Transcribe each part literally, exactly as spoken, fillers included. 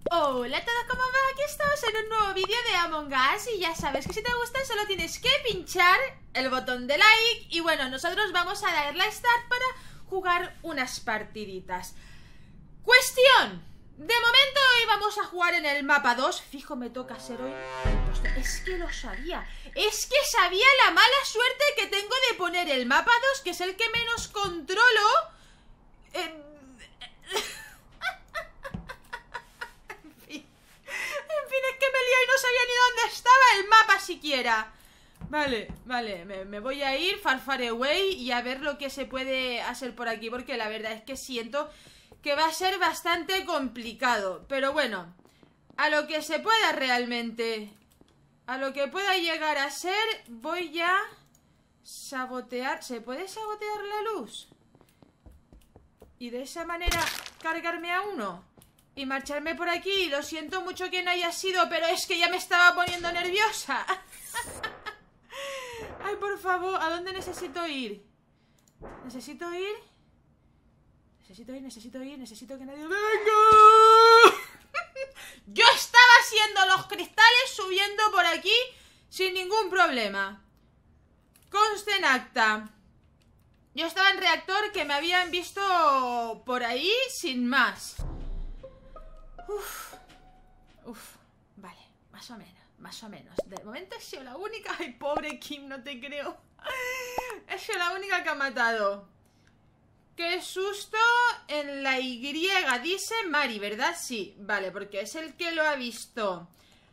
Hola a todos, ¿cómo va? Aquí estamos en un nuevo vídeo de Among Us. Y ya sabes que si te gusta solo tienes que pinchar el botón de like. Y bueno, nosotros vamos a dar la start para jugar unas partiditas. Cuestión: de momento hoy vamos a jugar en el mapa dos. Fijo, me toca ser hoy. Es que lo sabía. Es que sabía la mala suerte que tengo de poner el mapa dos, que es el que menos controlo. Eh... No sabía ni dónde estaba el mapa siquiera. Vale, vale, me, me voy a ir far far away y a ver lo que se puede hacer por aquí, porque la verdad es que siento que va a ser bastante complicado. Pero bueno, a lo que se pueda realmente, a lo que pueda llegar a ser, voy a sabotear. ¿Se puede sabotear la luz? Y de esa manera cargarme a uno y marcharme por aquí. Lo siento mucho que no haya sido, pero es que ya me estaba poniendo nerviosa. Ay, por favor, ¿a dónde necesito ir? ¿Necesito ir? Necesito ir, necesito ir, necesito que nadie... ¡Venga! Yo estaba haciendo los cristales subiendo por aquí sin ningún problema. Conste en acta. Yo estaba en reactor, que me habían visto por ahí sin más. Uf, uf, vale, más o menos, más o menos. De momento he sido la única. Ay, pobre Kim, no te creo. He sido la única que ha matado. Qué susto en la Y, dice Mari, ¿verdad? Sí, vale, porque es el que lo ha visto.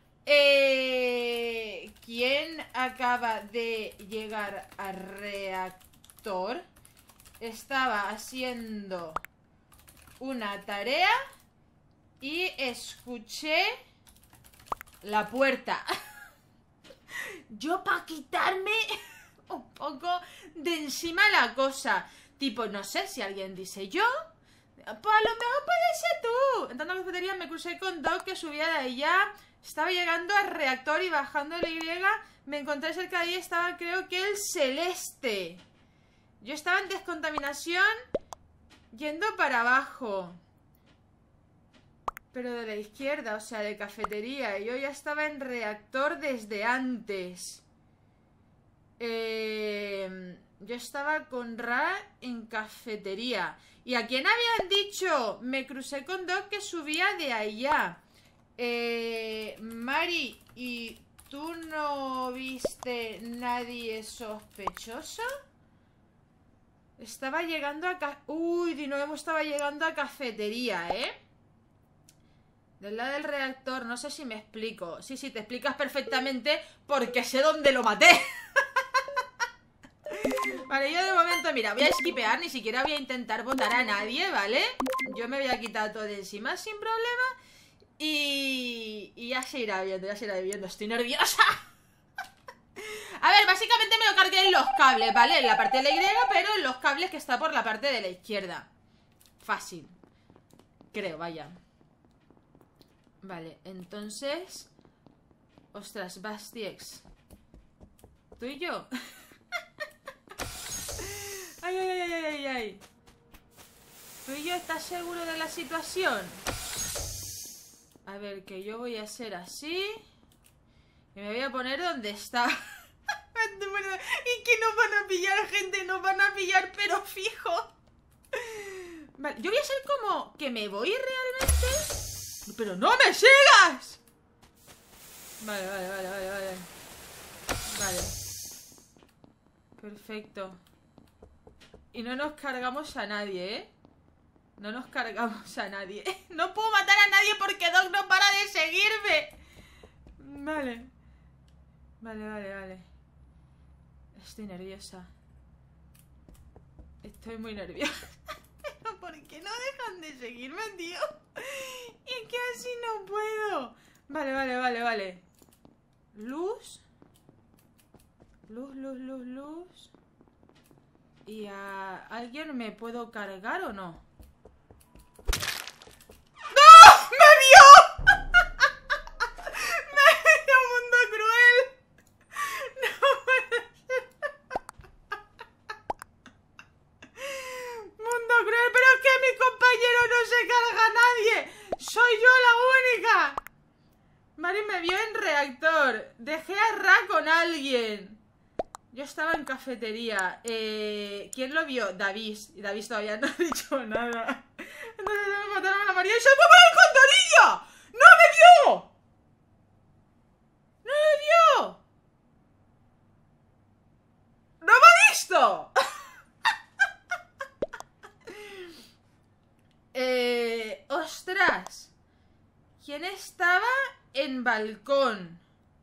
Eh, ¿Quién acaba de llegar al reactor? Estaba haciendo una tarea y escuché la puerta. Yo, para quitarme un poco de encima la cosa, tipo, no sé, si alguien dice yo, pues a lo mejor puede ser tú. Entrando a la cafetería me crucé con Doc, que subía de allá. Estaba llegando al reactor y bajando la Y me encontré cerca de ahí. Estaba, creo que el celeste. Yo estaba en descontaminación yendo para abajo, pero de la izquierda, o sea, de cafetería. Yo ya estaba en reactor desde antes. Eh, yo estaba con Ra en cafetería. ¿Y a quién habían dicho? Me crucé con Doc, que subía de allá. Eh, Mari, ¿y tú no viste nadie sospechoso? Estaba llegando a... Ca Uy, de nuevo estaba llegando a cafetería, ¿eh? Del lado del reactor, no sé si me explico. Sí, sí, te explicas perfectamente, porque sé dónde lo maté. Vale, yo de momento, mira, voy a esquipear. Ni siquiera voy a intentar votar a nadie, ¿vale? Yo me voy a quitar todo de encima sin problema. Y... y ya se irá viendo, ya se irá viendo. Estoy nerviosa. A ver, básicamente me lo cargué en los cables, ¿vale? En la parte de la Y, pero en los cables que está por la parte de la izquierda. Fácil. Creo, vaya. Vale, entonces... Ostras, Bastiex. ¿Tú y yo? Ay, ay, ay, ay, ay, ay. ¿Tú y yo estás seguro de la situación? A ver, que yo voy a hacer así. Y me voy a poner donde está. Y que nos van a pillar, gente. Nos van a pillar, pero fijo. Vale, yo voy a ser como que me voy realmente. ¡Pero no me sigas! Vale, vale, vale, vale, vale. Vale. Perfecto. Y no nos cargamos a nadie, ¿eh? No nos cargamos a nadie. No puedo matar a nadie porque Doc no para de seguirme. Vale. Vale, vale, vale. Estoy nerviosa. Estoy muy nerviosa. Pero ¿por qué no dejan de seguirme, tío? Es que así no puedo. Vale, vale, vale, vale. Luz. Luz, luz, luz, luz. ¿Y a alguien me puedo cargar o no? Soy yo la única! Mari me vio en reactor. Dejé a Ra con alguien. Yo estaba en cafetería. Eh, ¿Quién lo vio? David. Y David todavía no ha dicho nada. Entonces me mataron a la María y se fue por la alcantarilla. ¡No me vio! ¡No me vio! ¡No me ha visto! eh, ¡Ostras! ¿Quién estaba en balcón?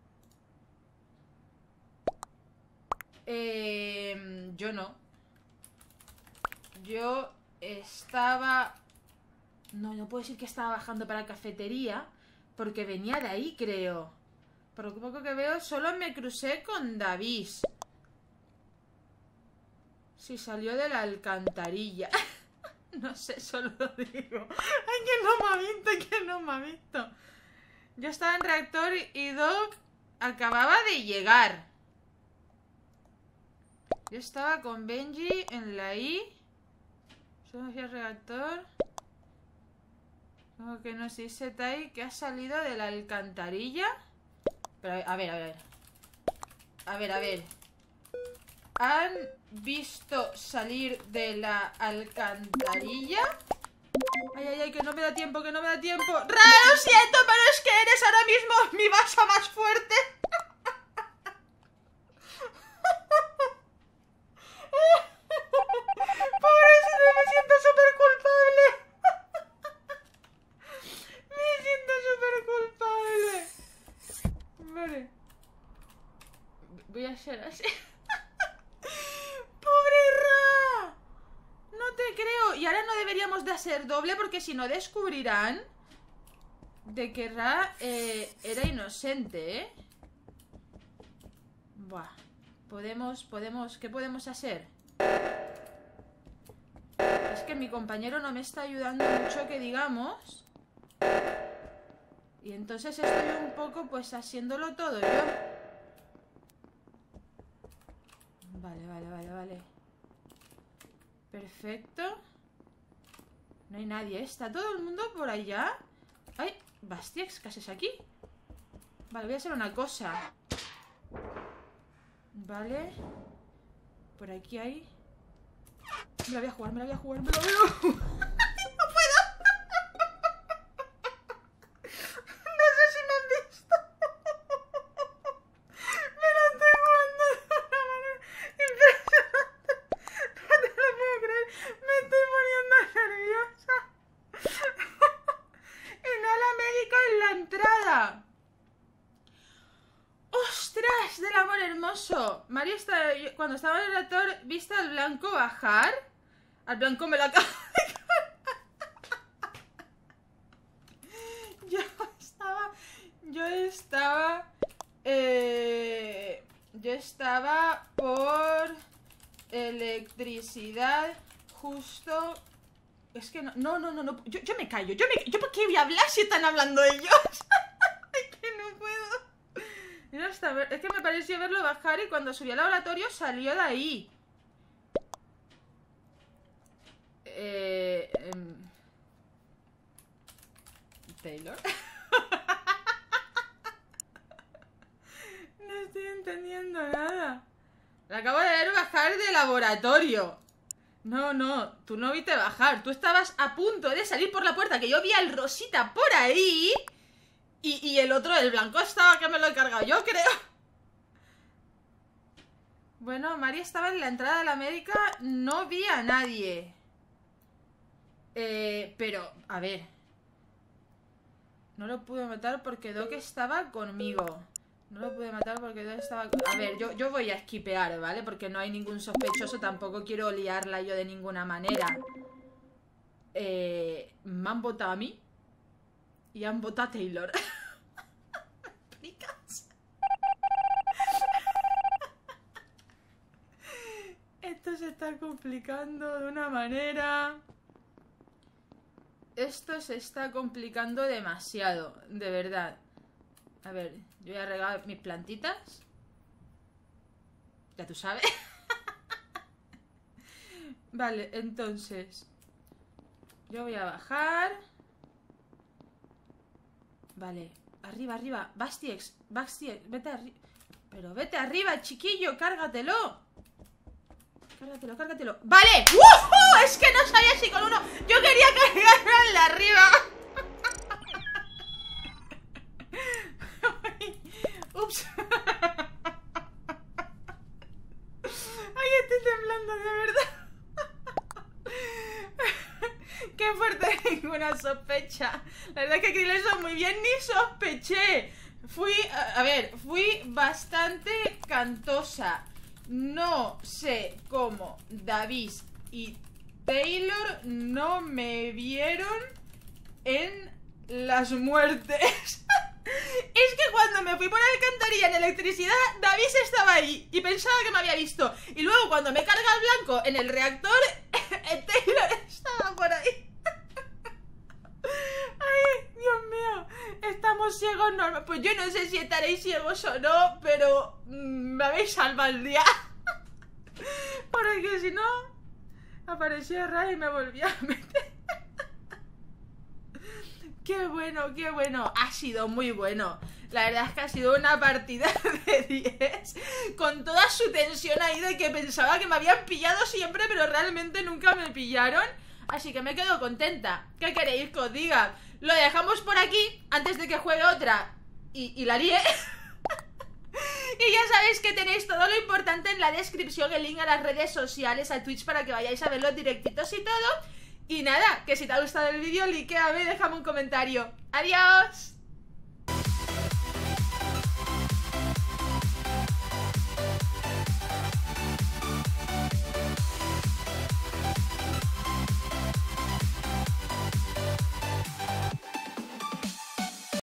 Eh, yo no. Yo estaba... No, no puedo decir que estaba bajando para la cafetería, porque venía de ahí, creo. Por lo poco que veo, solo me crucé con David. Sí, salió de la alcantarilla. No sé, solo digo. Ay, que no me ha visto, que no me ha visto. Yo estaba en reactor y Doc acababa de llegar. Yo estaba con Benji en la I. Solo hacía reactor. Como que nos dice Tai que ha salido de la alcantarilla. Pero a ver, a ver. A ver, a ver. ¿Han visto salir de la alcantarilla? Ay, ay, ay, que no me da tiempo, que no me da tiempo. Ra, lo siento, pero es que eres ahora mismo mi basa más fuerte. Pobrecito, me siento súper culpable. Me siento súper culpable. Vale. Voy a hacer así. ¡Pobre Ra! No te creo. Y ahora no deberíamos de hacer doble porque si no descubrirán de que Ra eh, era inocente, ¿eh? Buah. Podemos, podemos... ¿Qué podemos hacer? Es que mi compañero no me está ayudando mucho, que digamos. Y entonces estoy un poco pues haciéndolo todo yo. Vale, vale, vale, vale. Perfecto. No hay nadie, ¿eh? ¿Está todo el mundo por allá? ¡Ay! Bastiex, ¿qué haces aquí? Vale, voy a hacer una cosa. Vale. Por aquí hay... Me la voy a jugar, me la voy a jugar, me la voy a jugar. ¡No puedo! No sé si me han visto. Me la estoy jugando de una manera impresionante. No te lo puedo creer. Me estoy poniendo nerviosa. Inhala médica en la entrada. ¡Ostras! Del amor hermoso. María está... Cuando estaba en el reactor, ¿viste al blanco bajar? Al blanco me lo acabo de cagar. Yo estaba... Yo estaba... Eh, yo estaba por... electricidad. Justo... Es que no... No, no, no, no. Yo, yo me callo. Yo, me, ¿Yo por qué voy a hablar si están hablando ellos? Es que no puedo. Mira, hasta ver, es que me pareció verlo bajar y cuando subió al laboratorio salió de ahí. Eh, eh, Taylor. No estoy entendiendo nada. La acabo de ver bajar del laboratorio. No, no, tú no viste bajar. Tú estabas a punto de salir por la puerta, que yo vi al Rosita por ahí. Y, y el otro, el blanco, estaba que me lo he cargado yo, creo. Bueno, María estaba en la entrada de la médica. No vi a nadie. Eh, pero, a ver. No lo pude matar porque Doc estaba conmigo. No lo pude matar porque Doc estaba... A ver, yo, yo voy a esquipear, ¿vale? Porque no hay ningún sospechoso. Tampoco quiero liarla yo de ninguna manera. Eh, me han votado a mí. Y han votado a Taylor. ¿Me explicas? Esto se está complicando de una manera... Esto se está complicando demasiado, de verdad. A ver, yo voy a regar mis plantitas. Ya tú sabes. Vale, entonces... Yo voy a bajar... Vale, arriba, arriba. Bastiex, Bastiex, vete arriba. Pero vete arriba, chiquillo, cárgatelo. Cárgatelo, cárgatelo. ¡Vale! ¡Uh! Es que no sabía si con uno. Yo quería cargarlo al de arriba. Ups. Ay, estoy temblando, de verdad. Qué fuerte, ninguna sospecha. La verdad es que aquí lo hizo muy bien, ni sospeché. Fui, a, a ver, fui bastante cantosa. No sé cómo David y Taylor no me vieron en las muertes. Es que cuando me fui por la alcantarilla en electricidad, David estaba ahí y pensaba que me había visto. Y luego cuando me carga el blanco en el reactor, Taylor estaba por ahí. Ay, Dios mío, estamos ciegos, no. Pues yo no sé si estaréis ciegos o no, pero mmm, me habéis salvado el día. Porque si no, apareció Ray y me volvía a meter. Qué bueno, qué bueno. Ha sido muy bueno. La verdad es que ha sido una partida de diez. Con toda su tensión ahí de que pensaba que me habían pillado siempre, pero realmente nunca me pillaron. Así que me quedo contenta. ¿Qué queréis que os diga? Lo dejamos por aquí antes de que juegue otra y, y la lié. Y ya sabéis que tenéis todo lo importante en la descripción, el link a las redes sociales, a Twitch, para que vayáis a ver los directitos y todo. Y nada, que si te ha gustado el vídeo, likeame, déjame un comentario. ¡Adiós!